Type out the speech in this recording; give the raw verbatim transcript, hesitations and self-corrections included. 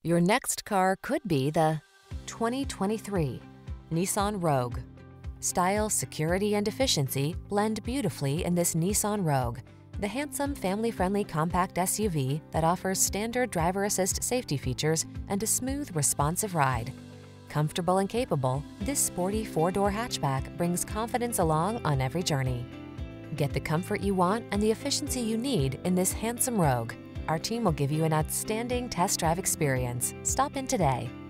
Your next car could be the twenty twenty-three Nissan Rogue. Style, security, and efficiency blend beautifully in this Nissan Rogue, the handsome, family-friendly compact S U V that offers standard driver assist safety features and a smooth, responsive ride. Comfortable and capable, this sporty four-door hatchback brings confidence along on every journey. Get the comfort you want and the efficiency you need in this handsome Rogue. Our team will give you an outstanding test drive experience. Stop in today.